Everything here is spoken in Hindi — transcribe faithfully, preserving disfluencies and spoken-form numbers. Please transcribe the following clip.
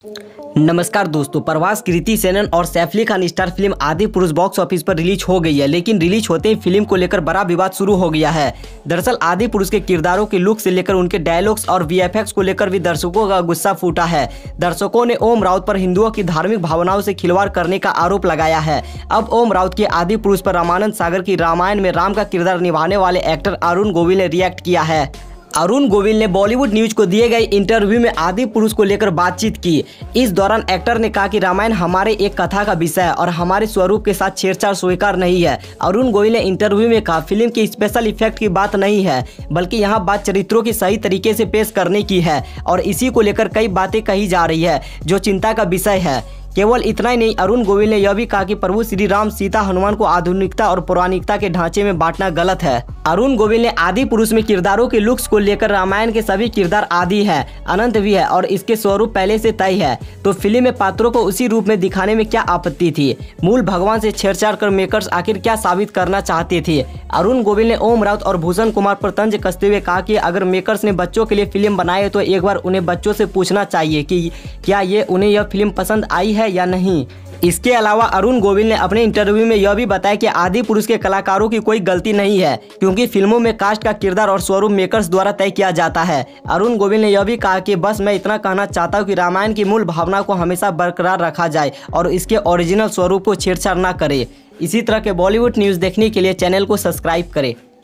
नमस्कार दोस्तों, प्रभास, कृति सेनन और Saif Ali Khan star film Adipurush box office पर रिलीज हो गई है। लेकिन रिलीज होते ही फिल्म को लेकर बड़ा विवाद शुरू हो गया है। दरअसल आदि पुरुष के किरदारों के लुक से लेकर उनके डायलॉग्स और वीएफएक्स को लेकर भी दर्शकों का गुस्सा फूटा है। दर्शकों ने ओम राउत पर हिंदुओं की धार्मिक भावनाओं से खिलवाड़ करने का आरोप लगाया है। अब ओम राउत के आदि पुरुष पर रामानंद सागर की रामायण में राम का किरदार निभाने वाले एक्टर अरुण गोविल ने रिएक्ट किया है। अरुण गोविल ने बॉलीवुड न्यूज को दिए गए इंटरव्यू में आदि पुरुष को लेकर बातचीत की। इस दौरान एक्टर ने कहा कि रामायण हमारे एक कथा का विषय है और हमारे स्वरूप के साथ छेड़छाड़ स्वीकार नहीं है। अरुण गोविल ने इंटरव्यू में कहा, फिल्म के स्पेशल इफेक्ट की बात नहीं है, बल्कि यहाँ बात चरित्रों की सही तरीके से पेश करने की है और इसी को लेकर कई बातें कही जा रही है जो चिंता का विषय है। केवल इतना ही नहीं, अरुण गोविल ने यह भी कहा कि प्रभु श्री राम, सीता, हनुमान को आधुनिकता और पौराणिकता के ढांचे में बांटना गलत है। अरुण गोविल ने आदि पुरुष में किरदारों के लुक्स को लेकर रामायण के सभी किरदार आदि है, अनंत भी है और इसके स्वरूप पहले से तय है, तो फिल्म में पात्रों को उसी रूप में दिखाने में क्या आपत्ति थी। मूल भगवान से छेड़छाड़ कर मेकर्स आखिर क्या साबित करना चाहते थे। अरुण गोविल ने ओम राउत और भूषण कुमार पर तंज कसते हुए कहा कि अगर मेकर्स ने बच्चों के लिए फिल्म बनाई है तो एक बार उन्हें बच्चों से पूछना चाहिए कि क्या ये उन्हें यह फिल्म पसंद आई है या नहीं। इसके अलावा अरुण गोविल ने अपने इंटरव्यू में यह भी बताया कि आदि पुरुष के कलाकारों की कोई गलती नहीं है, क्योंकि फिल्मों में कास्ट का किरदार और स्वरूप मेकर्स द्वारा तय किया जाता है। अरुण गोविल ने यह भी कहा कि बस मैं इतना कहना चाहता हूं कि रामायण की मूल भावना को हमेशा बरकरार रखा जाए और इसके ओरिजिनल स्वरूप को छेड़छाड़ न करे। इसी तरह के बॉलीवुड न्यूज़ देखने के लिए चैनल को सब्सक्राइब करें।